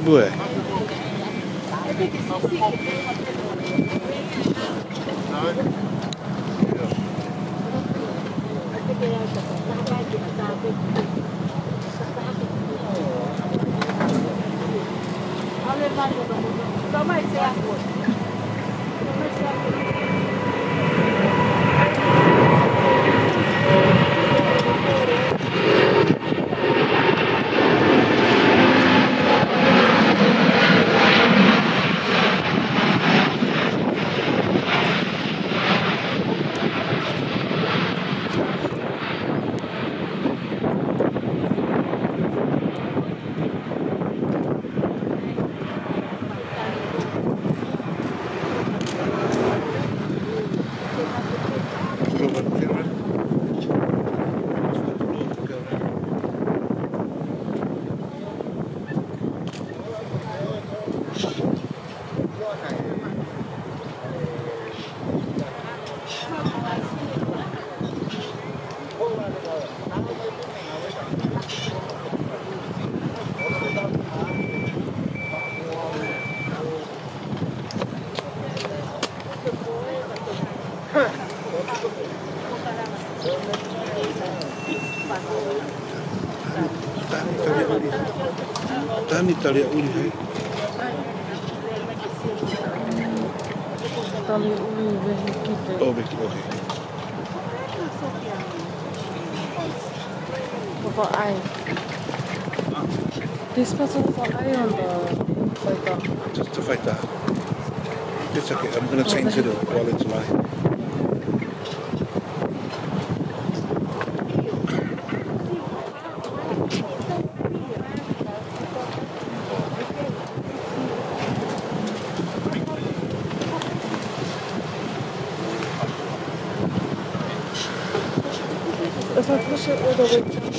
Due. Tani talia uli hai. Tali uli vehikite. Oh, veki, okay. For eye. This person for eye on the fighter. Just to fight that. It's okay. I'm going to change it while it's live. If I push it all the way down.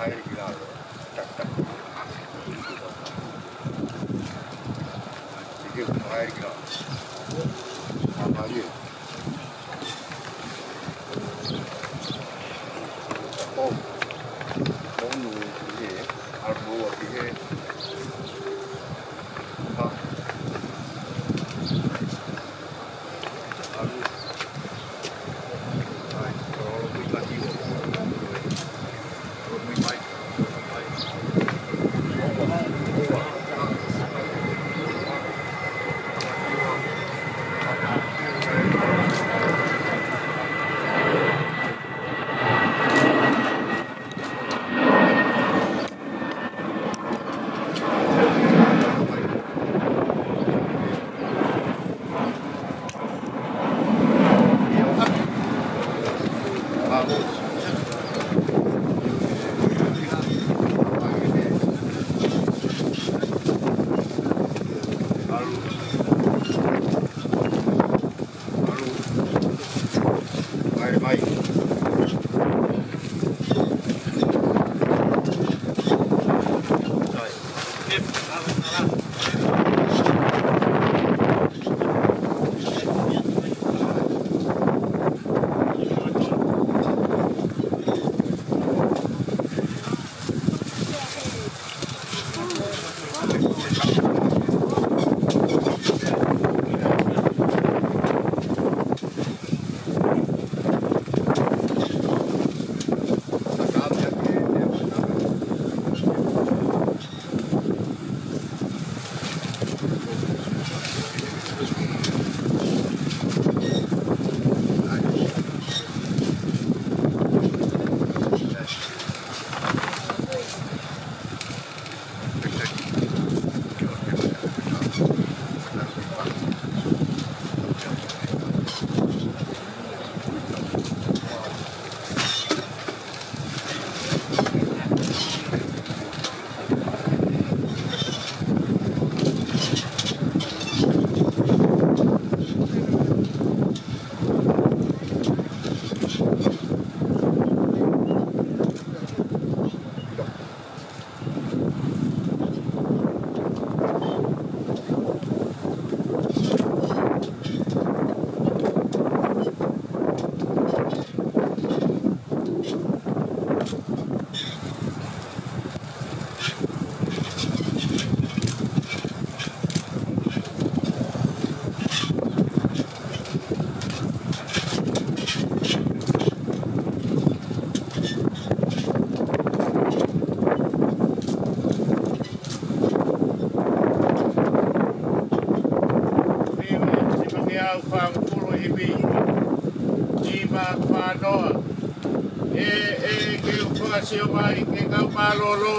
Sio mai ke kau malolo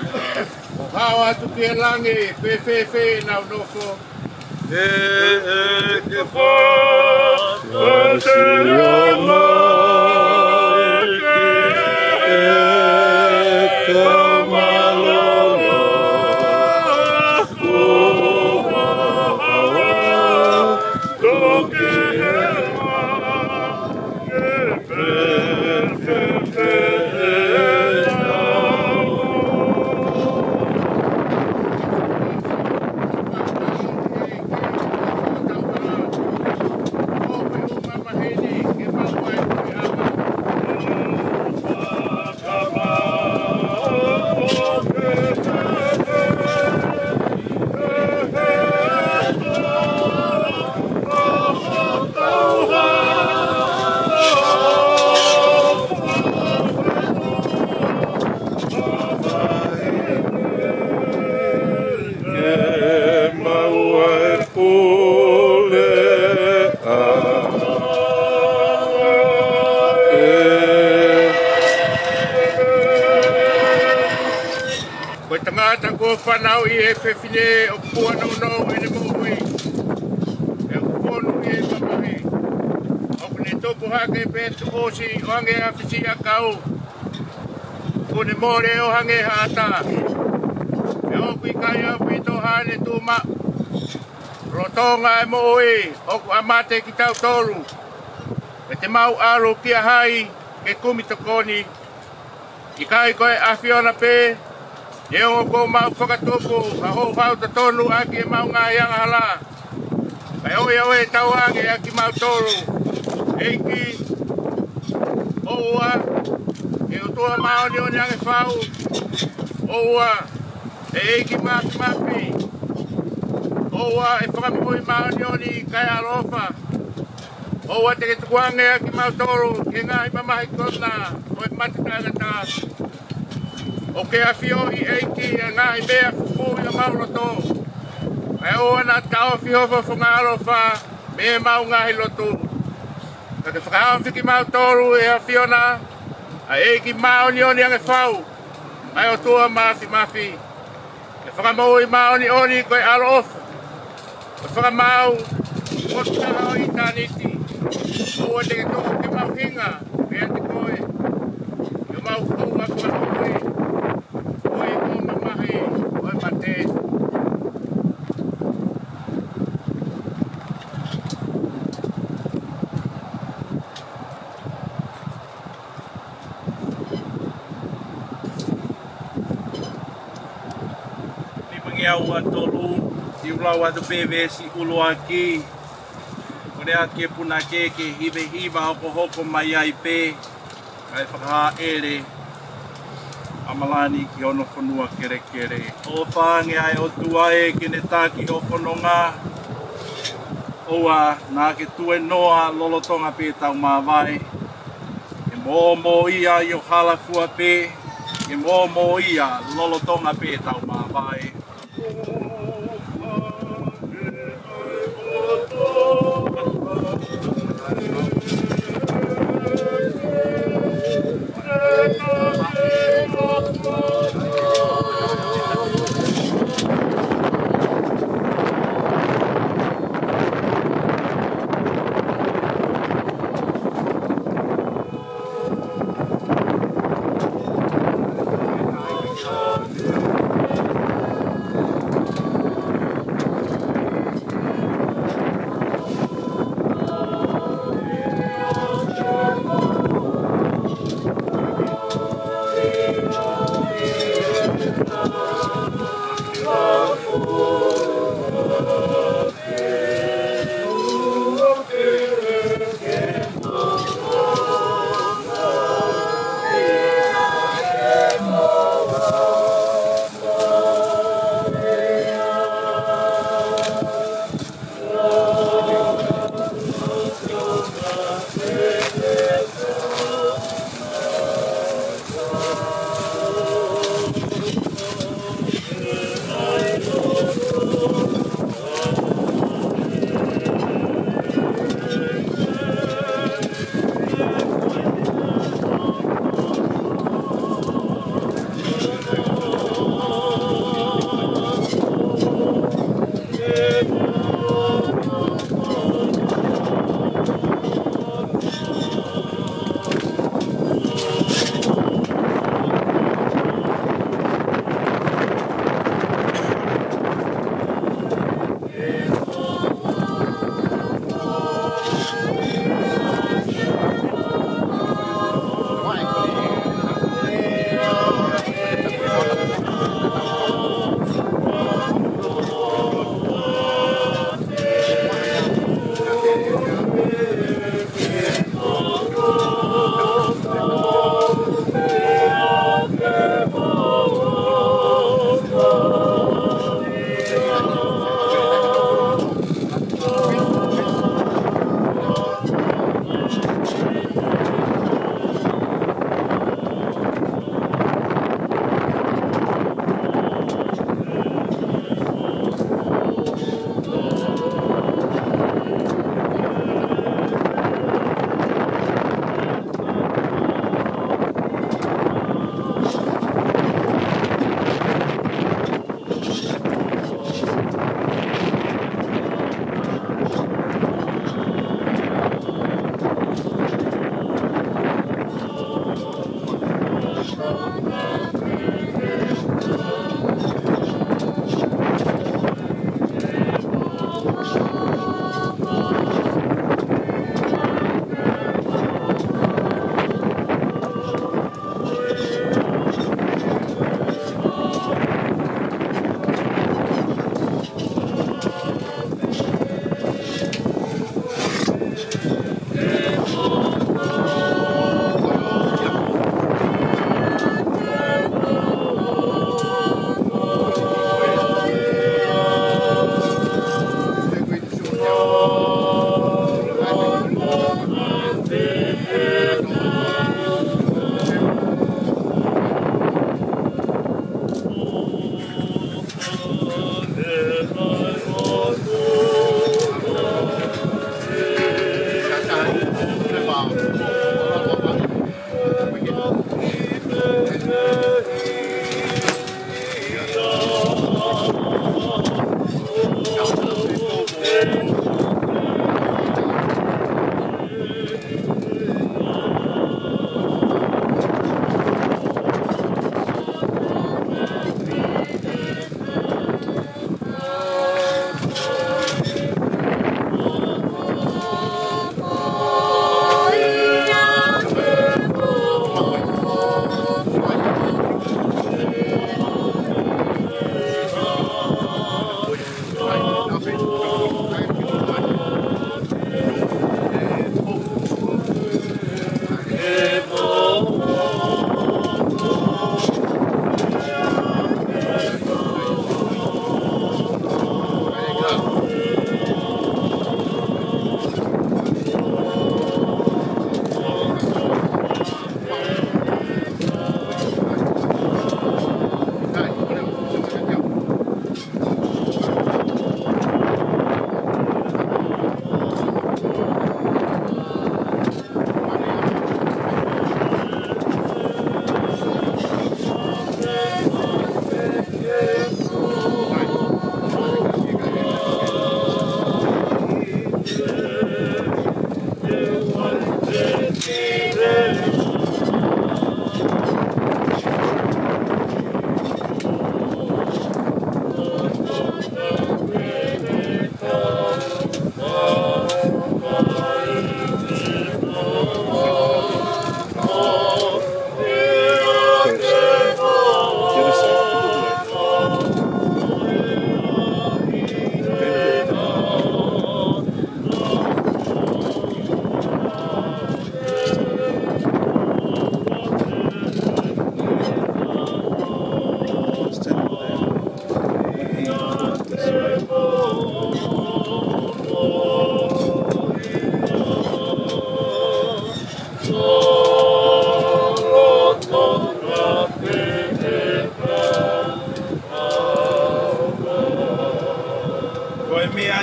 o hawa tu ke langi fe na nofo ke fo se ama ke malolo ko ke Whanau I e whewhine o kua no e ne mōhui. E o kōnu I e mamahi. O kune tōpu hake pētu osi o hange a whisi a kau. Kune mōre o hange hātā. E o kui kai au pito hāne tūma. Rotonga e mōhui o ku amate ki tau tōru. E te mau aro kia hai ke kumi tokoni. I kai koe awhiona pē, e o ko mau whakatopo, a ho hau ta tonu aki e mau ngā ianga hala. Kai oi au e tau ange aki mau tolu, eiki, oua, e o tua maoni o ni ange whau, oua, e eiki maki maki, oua, e whakamoi maoni o ni kai alofa, oua te ke tukuange aki mau tolu, ke ngahi mamahi kona, o e matatangata. O ke awhio I eiki a ngahi mea fufu I a mauloto. E oa na ka awhi hofo whangaro wha me mau ngahi loto. Ka te whakawhi ki mau toru e awhio na a eiki maoni oni ange whau. Ai o tua mafi mafi. E whakamau I maoni oni koe alo ofa. E whakamau o taha o I taniti. Oa te ke toko ke mau hinga. Mea te koe. E mau koua koe. Oi, o mamahi, oi mate. Ni mangia ua tolu, I ulau atu PVS ulu aki. Kore ake puna ke hive hiva hoko hoko mai ai pe. Kai whakaha ere. Amalani ki ono whanua kere kere. O whaange ai o tuae ki ne tāki o whanonga. Oa nā ke tue noa lolotonga pē tau māwai. E mō ia I o halafua pē. E mō ia lolotonga pē tau māwai.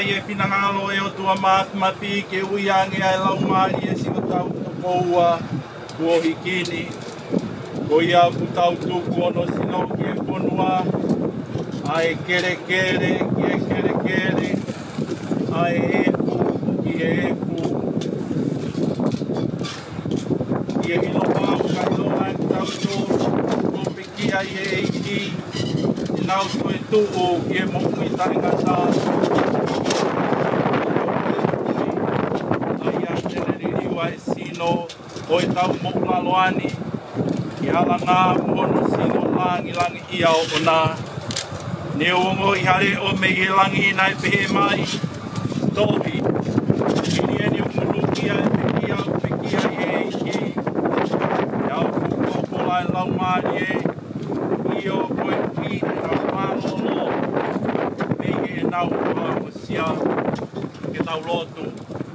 ai e pinangalo e o tua mapi ke uiange ai lau mari e si o tau koua kua hikini. Ko ia ku tau tuku ono sino ki e konua. Ai kere kere ki e kere kere. Ai e pu ki e pu. Ki e hilo pau kai loa e tau tō. Ko piki ai e eiki. Nau tu e tuu ki e moku i tainga tā. Ai a teneri riwa e sino o e tau moku laloani. Ki hala ngā mono sino langi langi ia o ona. Ne ongo i hare o me i langi nai pehe mai. Tohi. Kini eni o muluki ai peki au peki ai e eiki. Iau kukopola e lau maari e. Io koe ki na malolo me e nau o sia ke nau lotu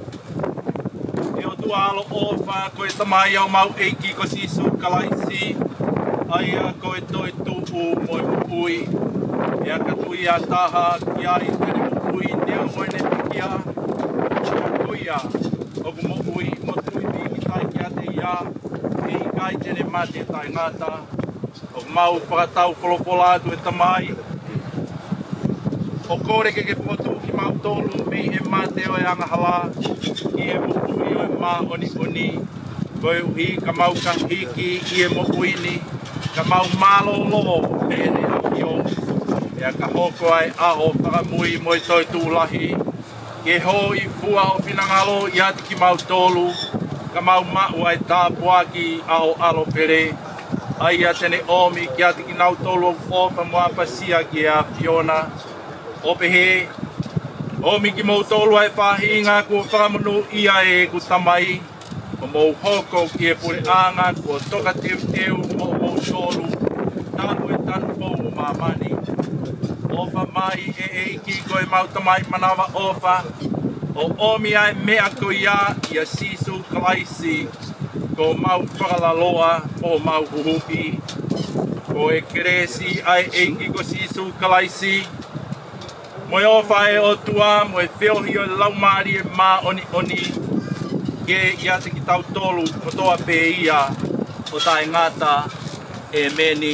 e o tua alo ofa koe tamai au mau eiki ko sisu kalaisi ai a koe toi tupu moi mupui e a katui a taha ki ai tere mupui neo moi ne pikia kuia o ku mupui motui piki tai ki a te ia e i kai tene mate tai ngata o mau whakatau kolopola atu e tamai. O kore ke potu ki mau tolu mi e mate o e angahala ki e mopui o e mā oni oni. Koe uhi ka mau ka hiki ki e mopuini ka mau malolo me e ne aki o. E a ka hoko ai aho whakamui mo i toi tūlahi. Ke ho i fua o pinangalo i ati ki mau tolu ka mau mau ai tāpua ki aho alo pere. Ai a tene omi ki ati ki nau tolu o pa mua pasia ki a Fiona. O pehe, omi ki mou tolu ai whahinga kua whakamunu ia e ku tamai. O mou hoko ki e pure anga kua toka teu mo mou tolu. Tāku e tanu pou o mamani. Ofa mai e eiki koe mau tamai manawa ofa. O omi ai mea ko ia i a sisu kalaisi. Ko mau whakalaloa o mau huhupi. Ko e keresi ai eiki ko sisu kalaisi. Moe ofa e o tua, moe whiohi o laumari e mā oni oni. Ke ia te ki tau tolu o toa pē ia o tae ngata e meni.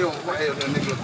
vai o nego.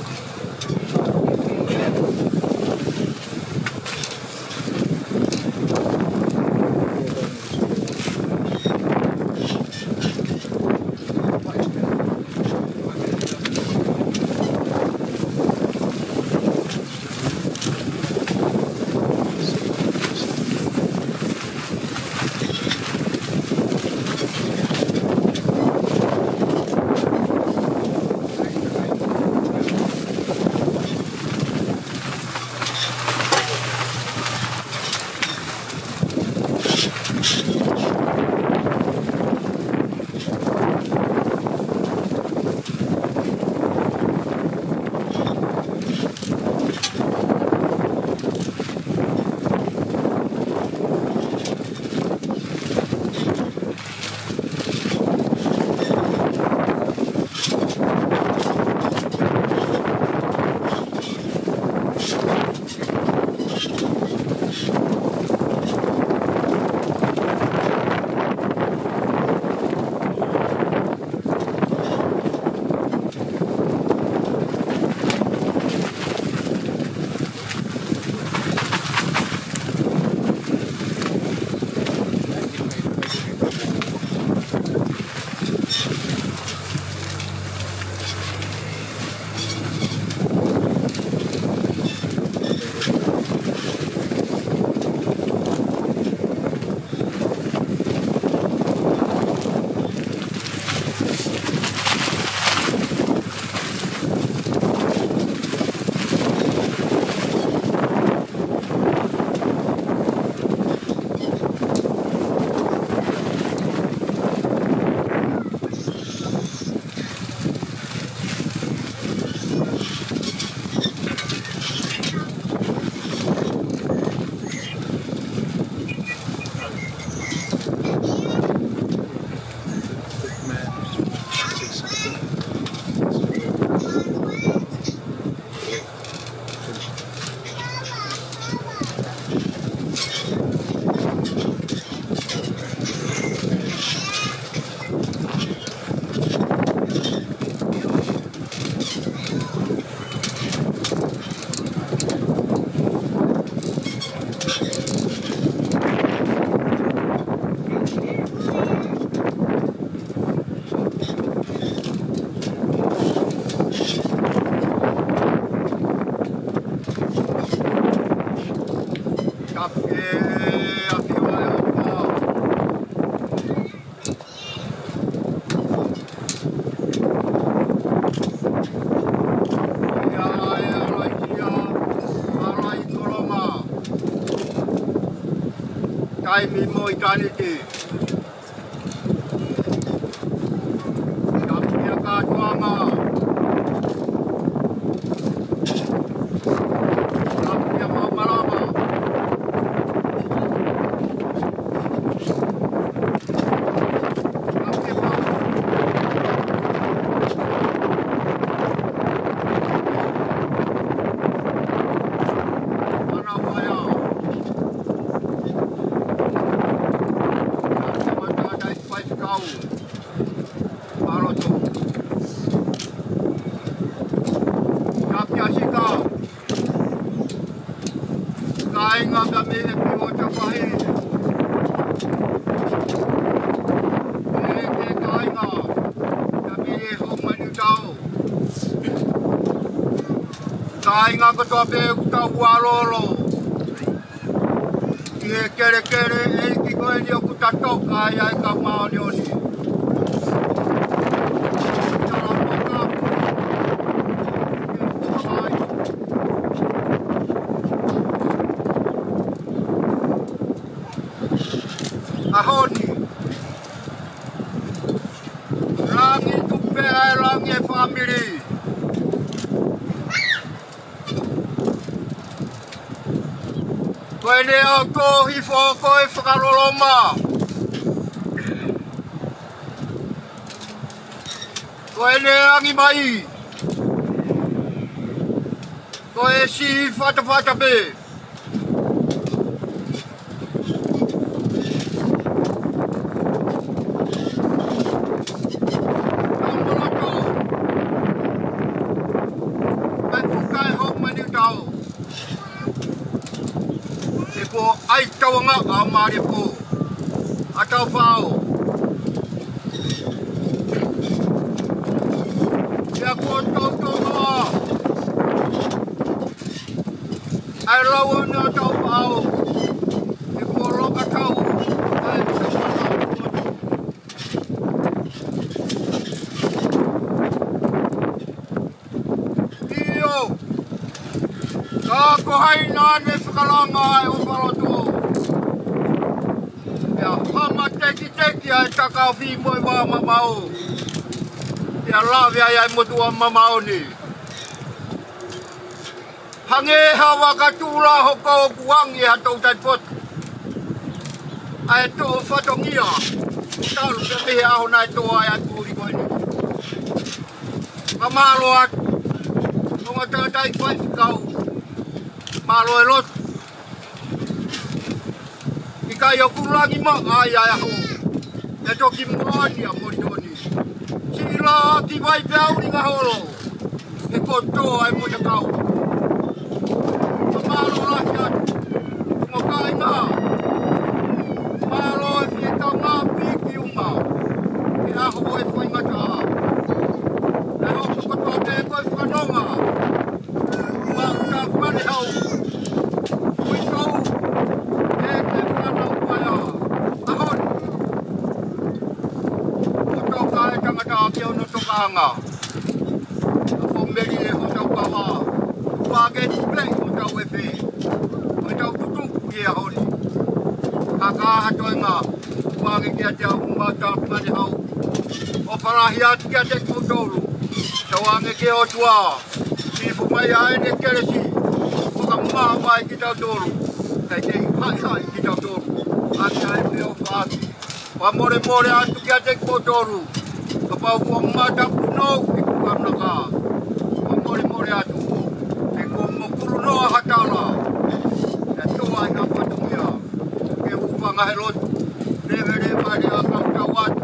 Kai mi mo I kaniti. Kapia ka tuama. Kapia mamalama. Kapia ma. Mana baya. Kainga ko to be ka walolo. Ie kere kere e ki ko e ku tatoka ia ka maoni oni. Ahoni. Rangi tupe rangi family. Koene o ko hifo ko e whakaroloma. Koene angi mai. Ko e si whata be. mari po. Atau pau. Ya koto ai lawan atau pau. Iporo atau ai Iyo. Kako hainan e whakalanga ai o whaloto. Ia hama teki ai takawhi moi wā mamau. Ia lawe ai motua mamau ni. Hange hawa katula hoko o kuangi hatou tai potu. Ai tō whatongia. Utaru te mihe aho nai tō ai atu uri koe ni. Kamalo atu. Nonga tātai whai whikau. Malo e lotu. I kai o kurangi ma ai aho. E toki moani a moritoni. Sila ki vai peauri ngā holo. E koto ai moja kau. Malo rahi atu. Mokai ngā. Malo e whietau ngā piki unga. E aho e whai ngata. E hoko katoa te koe whanonga. Mau tā whare hau. Whitau. E te whanau paia. Ahon. Koto ka e tangata ki ono tokahanga. Apo meri e hotau kawa. Wage tuplei hotau e whi. Hotau tutuku ki e hori. Kaka hatoi ngā. Wage ki a te au ngā tā whare hau. O parahi atu ki a te kutolu. Te wange ki o tua. Sifu mai ai ne keresi. Waka maa mai ki tau toru. Kei te hai ki tau toru. Aki ai me o whaatu. Wa more atu ki a te kutolu. Ka pau kua mata punou ki kukamna ka. Wa more atu. Te kua mokuru noa hatala. E toa i ngā patungia. Ke uwanga he lotu. Rewe mai a kautau atu.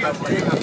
Afrika